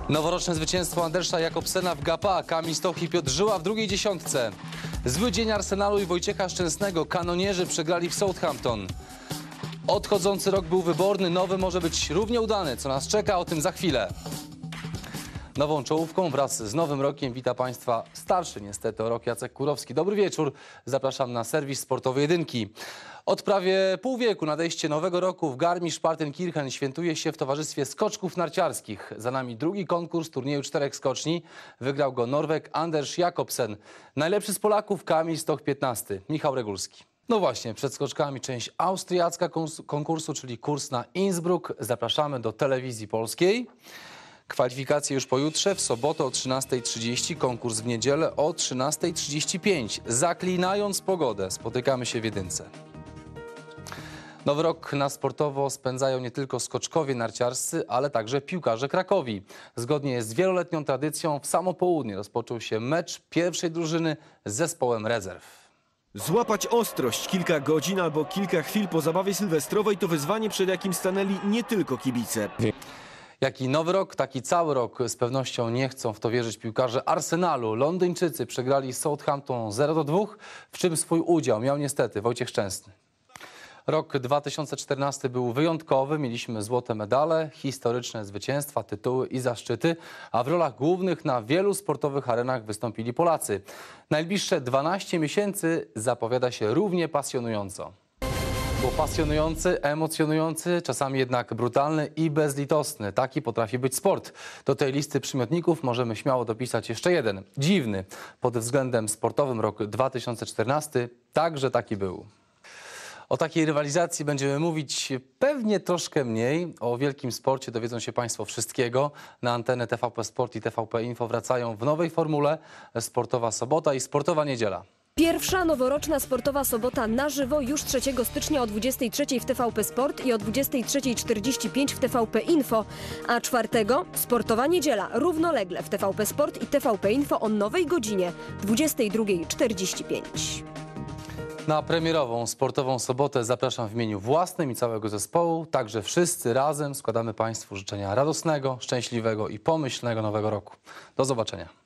Noworoczne zwycięstwo Andersa Jakobsena w GAPA. Kamil Stoch i Piotr Żyła w drugiej dziesiątce. Zły dzień Arsenalu i Wojciecha Szczęsnego. Kanonierzy przegrali w Southampton. Odchodzący rok był wyborny, nowy może być równie udany. Co nas czeka, o tym za chwilę. Nową czołówką wraz z nowym rokiem wita Państwa starszy niestety o rok Jacek Kurowski. Dobry wieczór, zapraszam na serwis sportowy Jedynki. Od prawie pół wieku nadejście nowego roku w Garmisch-Partenkirchen świętuje się w towarzystwie skoczków narciarskich. Za nami drugi konkurs turnieju 4 skoczni. Wygrał go Norweg Anders Jakobsen. Najlepszy z Polaków Kamil Stoch 15. Michał Regulski. No właśnie, przed skoczkami część austriacka konkursu, czyli kurs na Innsbruck. Zapraszamy do telewizji polskiej. Kwalifikacje już pojutrze, w sobotę o 13:30, konkurs w niedzielę o 13:35. Zaklinając pogodę, spotykamy się w Jedynce. Nowy rok na sportowo spędzają nie tylko skoczkowie narciarscy, ale także piłkarze Krakowi. Zgodnie z wieloletnią tradycją w samo południe rozpoczął się mecz pierwszej drużyny z zespołem rezerw. Złapać ostrość kilka godzin albo kilka chwil po zabawie sylwestrowej to wyzwanie, przed jakim stanęli nie tylko kibice. Jaki nowy rok, taki cały rok. Z pewnością nie chcą w to wierzyć piłkarze Arsenalu. Londyńczycy przegrali z Southampton 0-2, w czym swój udział miał niestety Wojciech Szczęsny. Rok 2014 był wyjątkowy, mieliśmy złote medale, historyczne zwycięstwa, tytuły i zaszczyty, a w rolach głównych na wielu sportowych arenach wystąpili Polacy. Najbliższe 12 miesięcy zapowiada się równie pasjonująco. Był pasjonujący, emocjonujący, czasami jednak brutalny i bezlitosny. Taki potrafi być sport. Do tej listy przymiotników możemy śmiało dopisać jeszcze jeden. Dziwny. Pod względem sportowym rok 2014 także taki był. O takiej rywalizacji będziemy mówić pewnie troszkę mniej. O wielkim sporcie dowiedzą się Państwo wszystkiego. Na antenę TVP Sport i TVP Info wracają w nowej formule Sportowa Sobota i Sportowa Niedziela. Pierwsza noworoczna sportowa sobota na żywo już 3 stycznia o 23:00 w TVP Sport i o 23:45 w TVP Info, a 4 sportowa niedziela równolegle w TVP Sport i TVP Info o nowej godzinie 22:45. Na premierową sportową sobotę zapraszam w imieniu własnym i całego zespołu. Także wszyscy razem składamy Państwu życzenia radosnego, szczęśliwego i pomyślnego nowego roku. Do zobaczenia.